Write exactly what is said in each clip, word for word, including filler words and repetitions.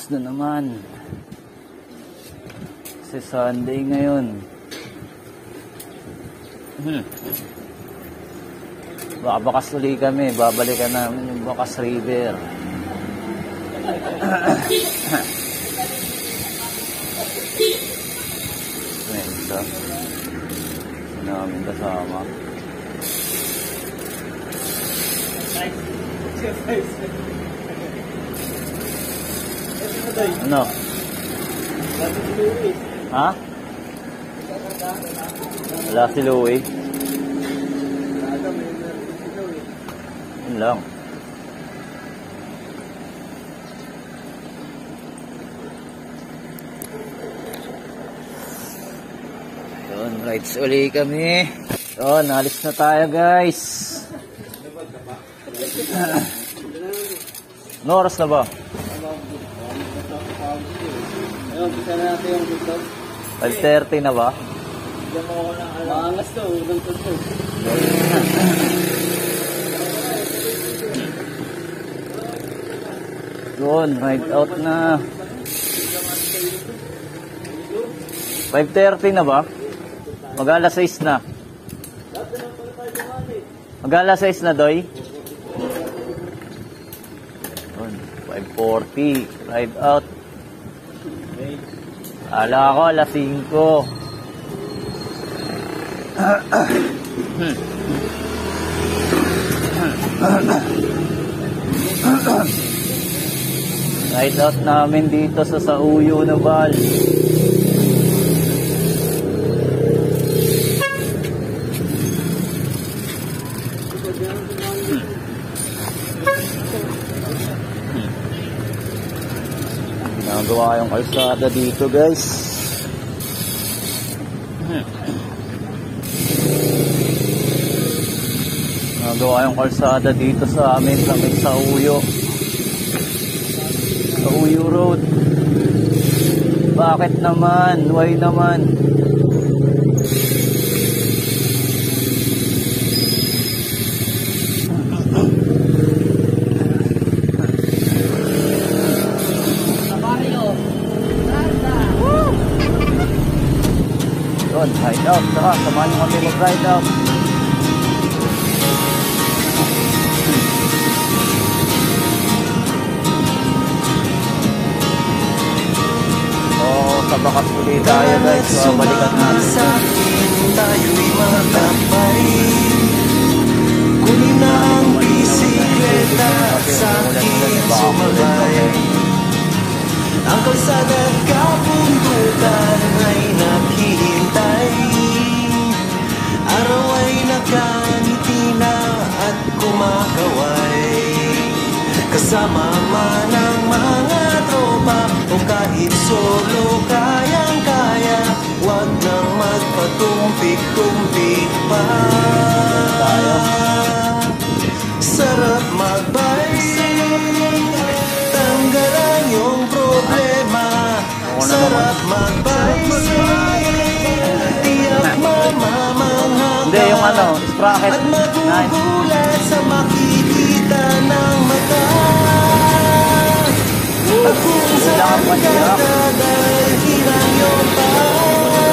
Close na naman. Kasi Sunday ngayon. Hmm. Baka bakas uli kami. Babalikan namin yung Bakas River. Ayan ito. Sino namin kasama. Ano? Ha? Wala si Louie. Yun lang. Yun, rides uli kami. Yun, alis na tayo guys. Ano oras na ba? five thirty na ba? Maangas to, ulang to. Yun, ride out na. five thirty na ba? Mag-alas sais na. Mag-alas sais na, Doy? Yun, five forty, ride out. Ala ko, alas singko. Ride out namin dito sa Sauyo na Val. Nagawa yung kalsada dito guys. Nagawa yung kalsada dito sa amin sa may Sauyo. Sauyo Road. Bakit naman? Why naman? Yun, ride out. Saka, samahan nyo kami mag-ride out. So, sa Bakas uli tayo guys. So, balikan natin. Tayo'y magkapay. Kunin na ang bisikleta sa akin sumabay. Ang kalsada at kapundukan ay naghihintay. Araw ay nakangiti na at kumakaway. Kasama man ang mga tropa o kahit solo kayang-kaya. Huwag nang magpatumpik-tumpik pa. Sarap magbike, tanggalan yung problema. Sarap magbike, tiyak mamamangha Hindi, yung ano, sprocket. at magugulat sa makikita ng mata. At kung saan ka dadalhin ang iyong paa.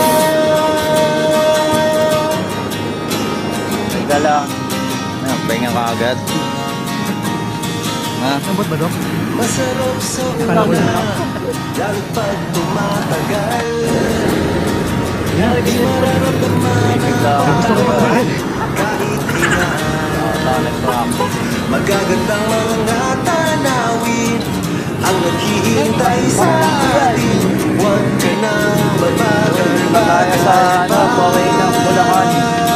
Teka lang. Pahinga ka agad. Ha? Nabot ba, Dok? Masarap sa una, lalo pag tumatagal. Di mararamdaman ang kahit ina. Magagandang mga tanawin ang naghihintay sa atin. Huwag ka nang Tayo sa ano, Paway ng Bulacan.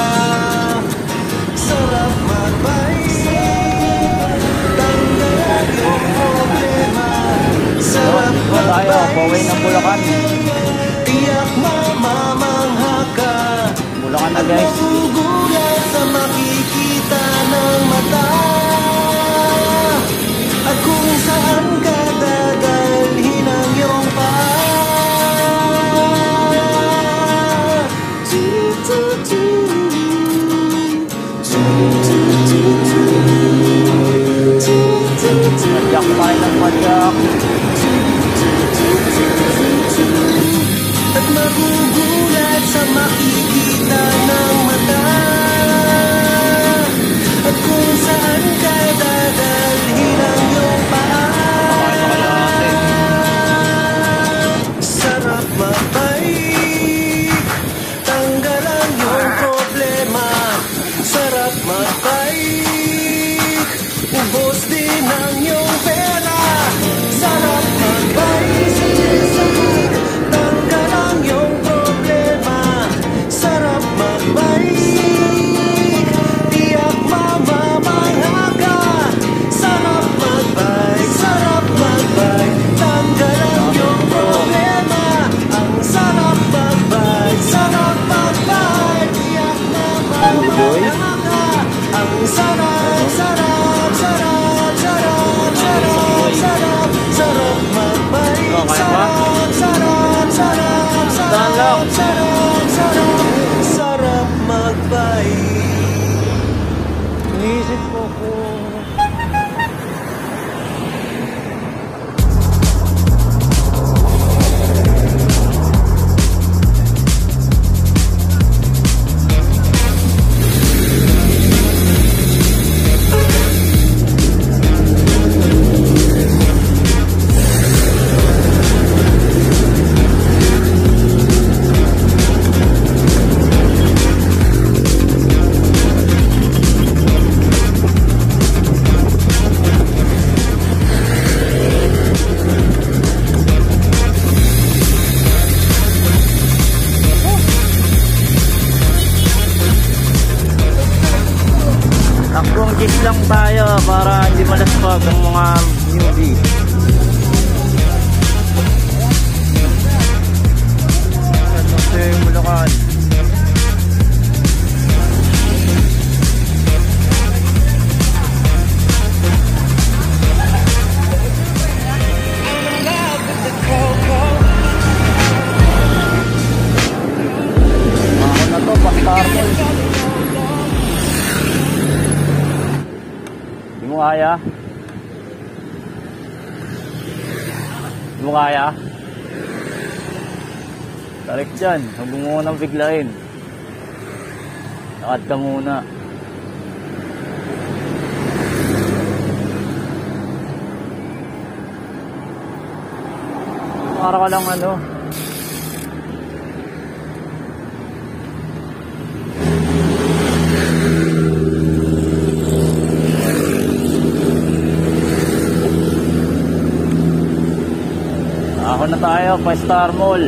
sarap magbike, tanggalan yung problema. Sarap Tayo, Paway ng Bulacan. tiyak mamamangha ka. Bulacan na guys. Magugulat sa makikita ng mata. At kung saan ka dadalhin ang iyong paa. Madyak tayo ng madyak. Mabilis lang tayo para hindi malaspag ang mga newbie. San Jose, Bulacan. Ako na to, pastarmol. Di mo kaya? Di mo kaya? Tarik dyan, huwag mo munang biglain. Lakad ka muna. Para ka lang ano. Ako na tayo, five star mall.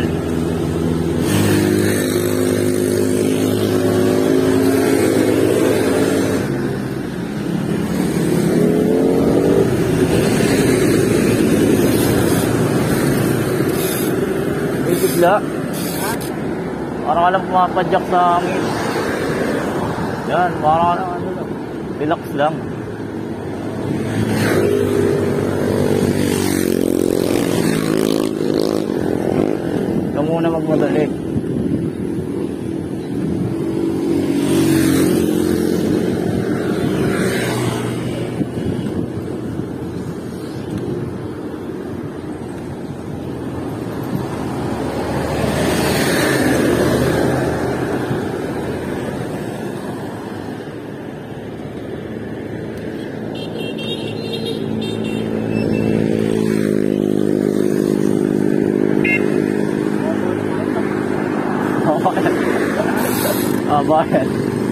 May bigla. Parang ka lang pumapadyak sa hangin. Yan, parang ka lang ano lang. Relax lang. Ikaw muna magmadali. Ah, bakit?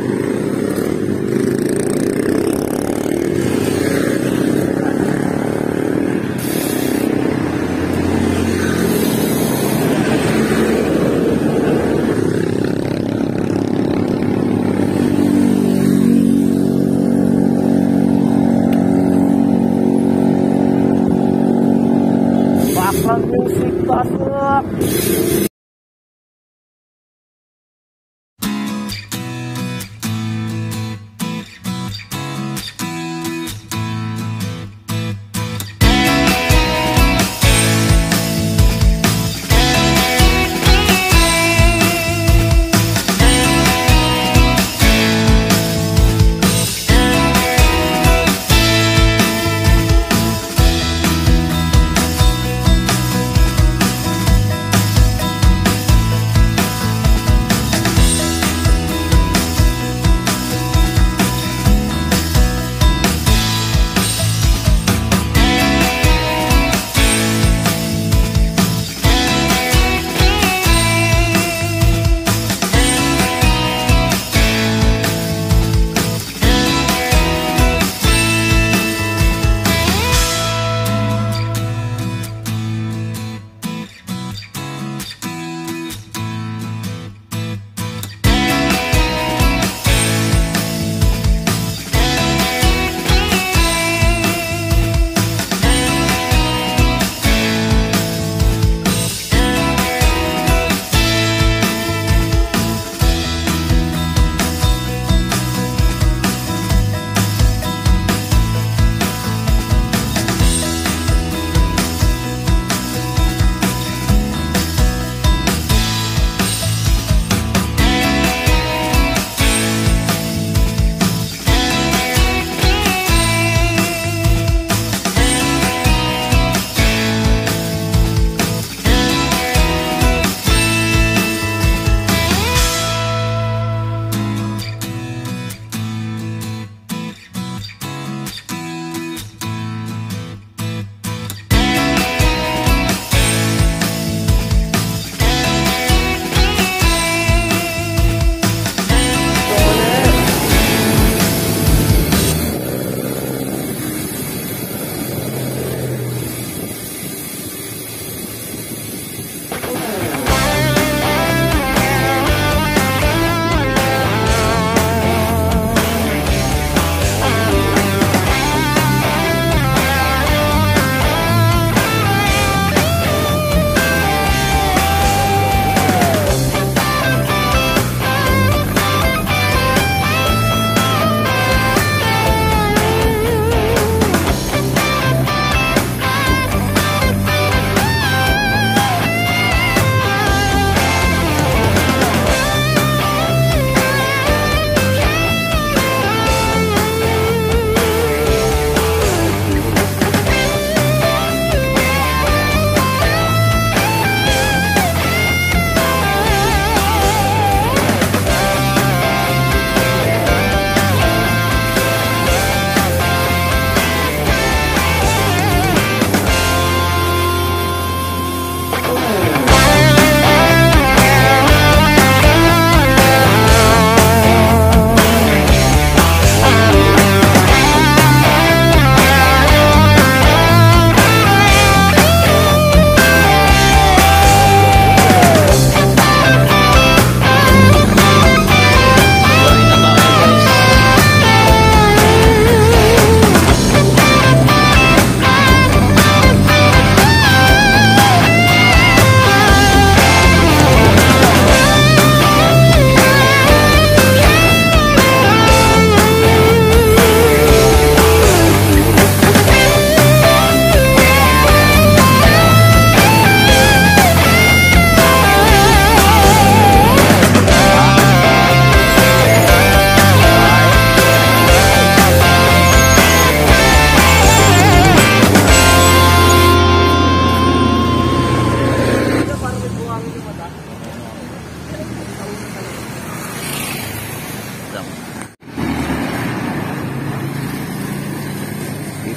Background music, pasok!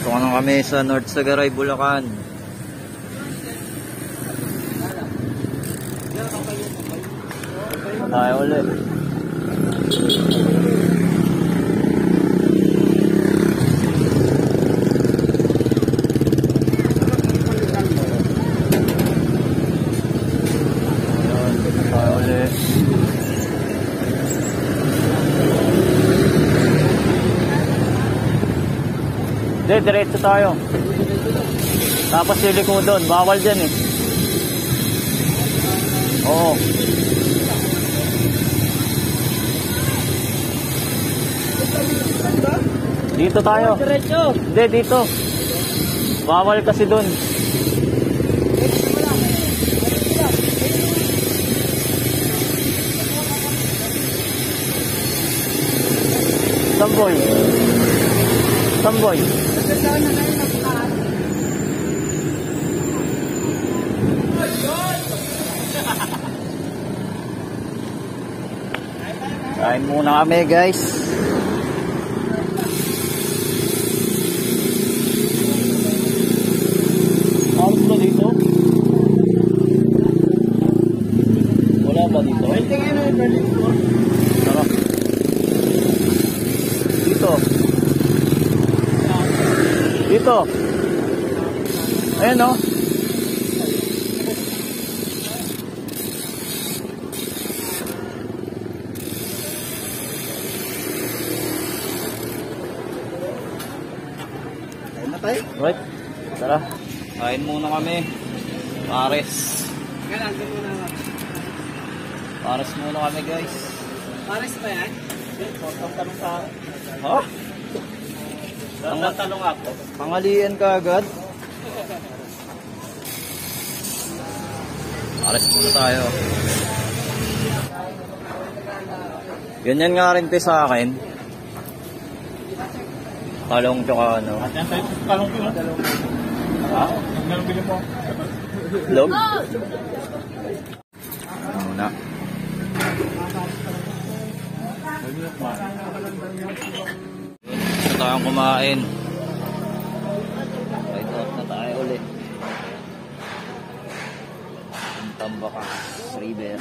Pasok na kami sa North Sagaray, Bulacan. Tayo ulit. Tayo ulit. Hindi, diretso tayo. Tapos siliko doon. Bawal dyan eh. Oo. Dito tayo. Diretso. Hindi, dito. Bawal kasi doon. Samboy. Samboy. Kain muna kami, guys. Ayos ba dito? Wala ba dito? Tara. Dito. Dito. Ayan o. Right. Tara. Kain muna kami. Pares. Pares muna kami, guys. Pares ba yan? Tanong sa... Ha? Tanong tanong ako. Pangalian ka agad. Pares muna tayo. Ganyan nga rin pe sa akin. Talong tsaka ano. Yan tayo talong ko. Ha? Talong bilhin mo. Log? Muna. Gusto tayong kumain. Right out na tayo ulit. Ang Tambakas River.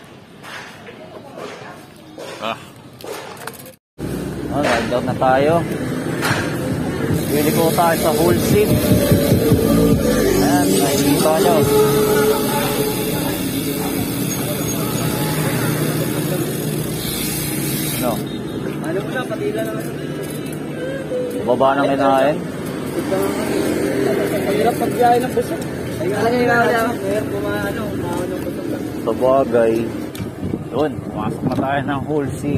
Ah. Oh, ride out na tayo. Pili ko tayo sa whole seat. Ayan, nakikita nyo. No. Ano mo lang, patila naman. Baba ng kinain. Mahirap pagbiyahe ng busok. Ay, alam niyo yung kaya. Mahirap kumaano, kumaano ng busok. Sa bagay. Doon, pumasok na tayo ng whole seat.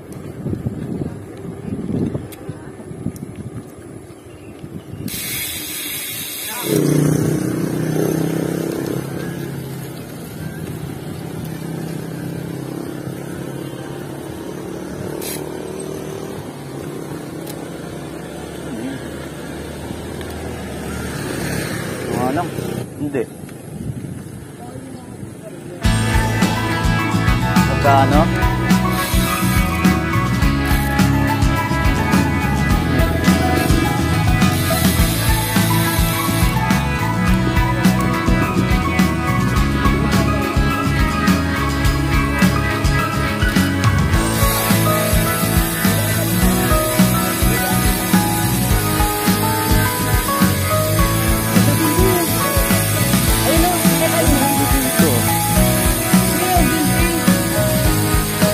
Ano? Hindi. Magkano? Dito.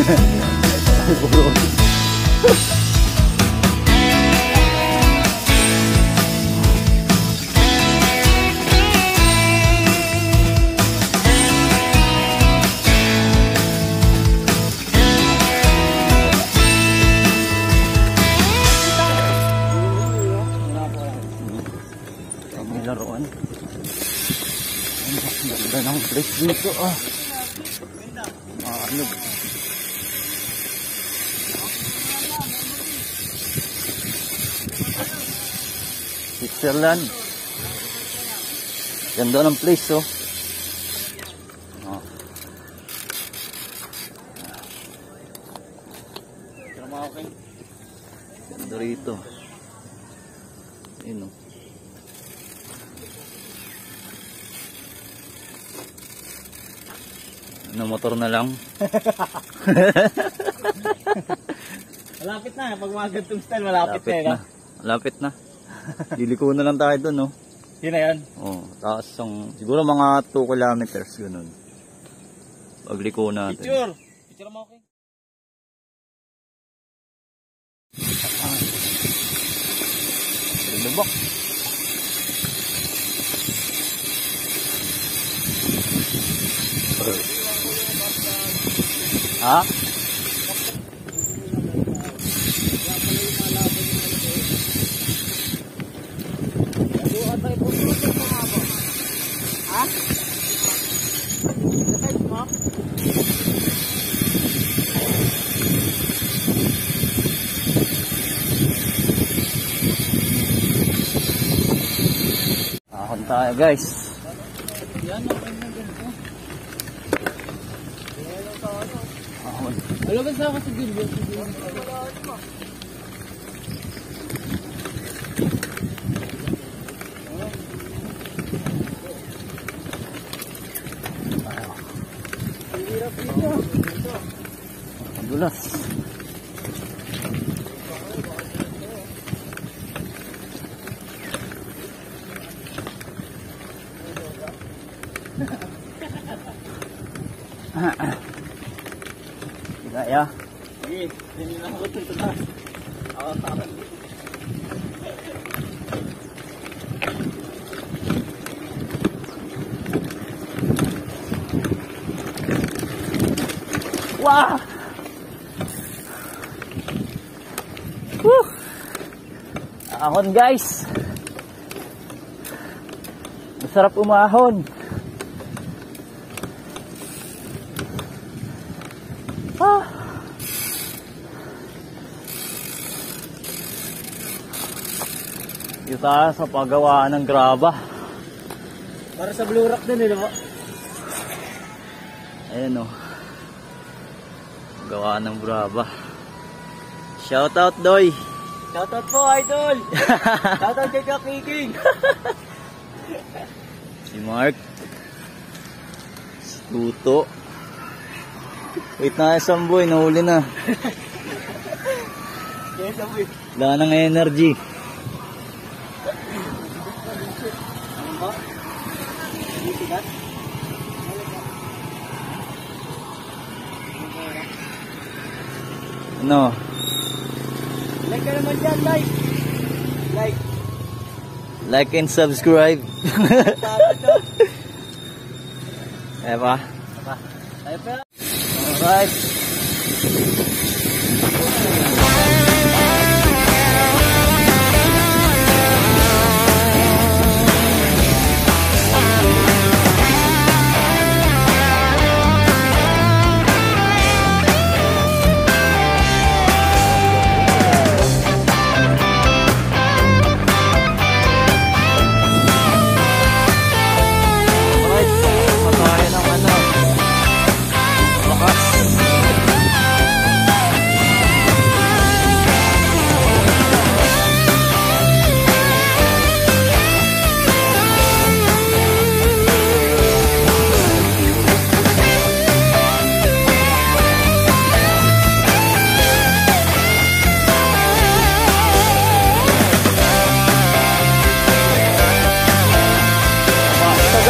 May laruan. Ganda ng place dito ah. Ah, ano? Switzerland. Ganda ng place oh. Ah. Ganda rito. Ayun oh. Ano, motor na lang. Malapit na, pag mga gantong style, malapit, Malapit na. na. Malapit na. Liliko na lang tayo dun, no? Yun na yan. Oh, taas ang, siguro mga two kilometers, ganun. Pagliko natin. Picture! Picture mo, okay? Lubak. Ha? Ahon tayo guys. Yan, okay na ganito. Ahon. Alam ba sa ako sa Gilbert? Dulas. Gaya. Sige, hindi na ako ito na. Ako takan. Wow! Woo! Ahon guys. Masarap umahon. Ah. Dito tayo sa paggawa ng graba. Para sa Blue Rock din, eh, diba? Ayan o. Gawa ng graba. Shoutout Doy. Shoutout po, idol! Shoutout kay Kakiking! Si Mark. Si Tuto. Wait na isang boy, nahuli na. Yes, amoy. Wala ng energy. Ano ba? Hindi sigat? Ano? Like ka naman dyan, like! Like! Like and subscribe. Tama to! Eh ba? Apa? Tayo pa! Alright.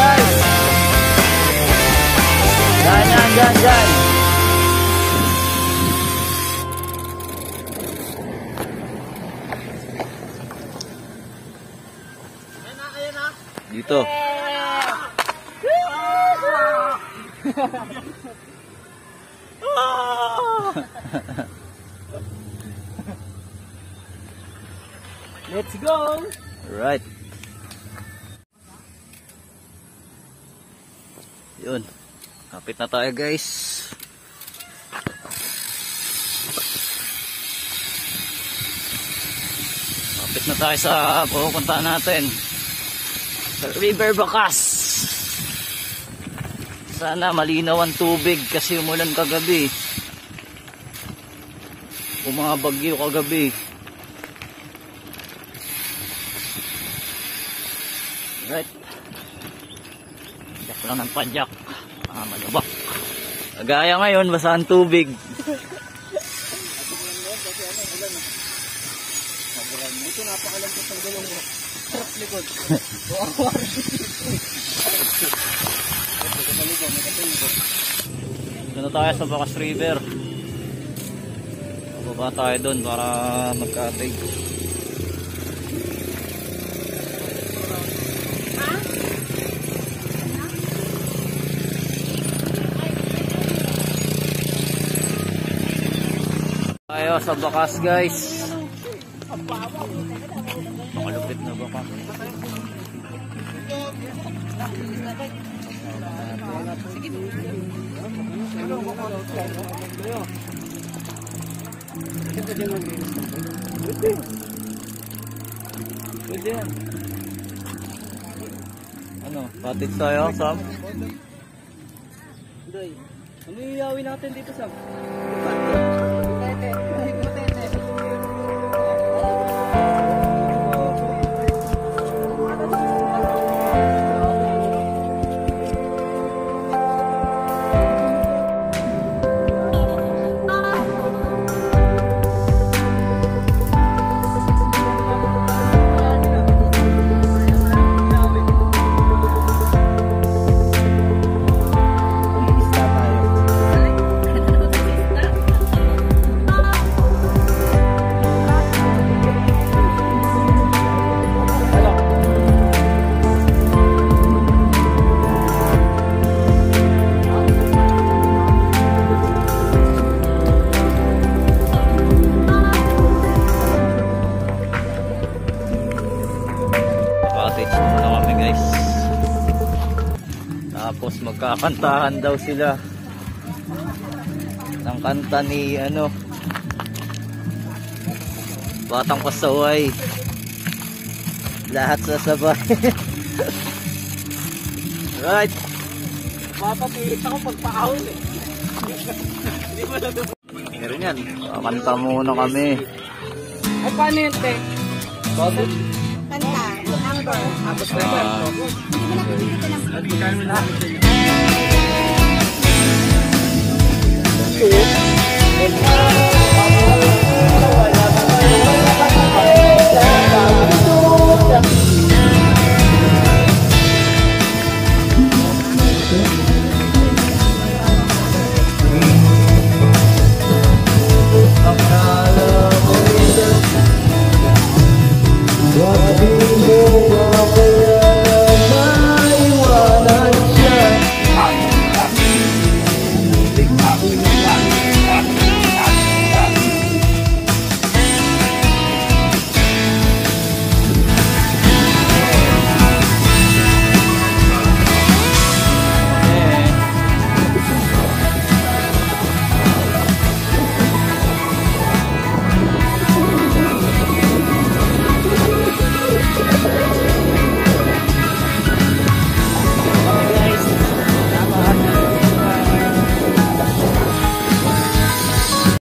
Dyan, dyan, dyan. dito. Let's go! Alright. Yun. Kapit na tayo guys. Kapit na tayo sa pupuntahan natin. Sa River Bacas. Sana malinaw ang tubig kasi umulan kagabi. Bumabagyo kagabi. Right. Jack lang ng padyak. Ah, malubak. Kagaya ngayon, basa ang tubig. Ito napakalampas ng gulong mo. Sarap likod. Dito na tayo sa Bacas River. Bababa tayo doon para magkatig. Tayo sa Bacas guys. Makalupit na Bacas. Pwede yan. Ano? Patit tayo, Sam? Doy, ano iyawin natin dito, Sam? Tapos magkakantahan daw sila ng kanta ni ano Batang Pasaway. Lahat sasabay. Right. Mapapilit ako pagpaahon eh. Meron yan. Kakanta muna kami. Ay, paano yun, te? Bago? Kanta, number. Tapos na Ah. Hindi mo na pinili ko ng